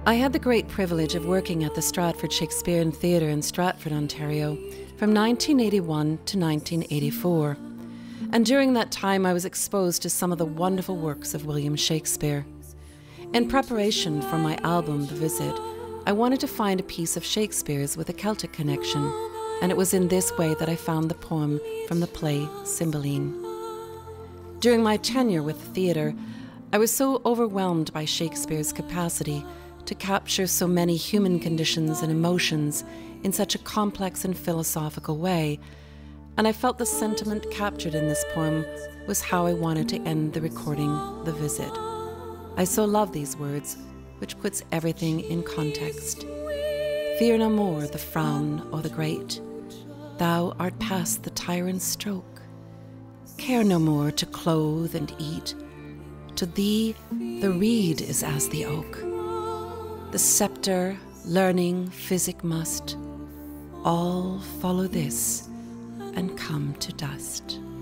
I had the great privilege of working at the Stratford Shakespearean Theatre in Stratford, Ontario, from 1981 to 1984. And during that time, I was exposed to some of the wonderful works of William Shakespeare. In preparation for my album, The Visit, I wanted to find a piece of Shakespeare's with a Celtic connection, and it was in this way that I found the poem from the play Cymbeline. During my tenure with the theatre, I was so overwhelmed by Shakespeare's capacity to capture so many human conditions and emotions in such a complex and philosophical way, and I felt the sentiment captured in this poem was how I wanted to end the recording, The Visit. I so love these words, which puts everything in context. Fear no more the frown or the great, thou art past the tyrant's stroke. Care no more to clothe and eat, to thee the reed is as the oak. The sceptre, learning, physic must all follow this and come to dust.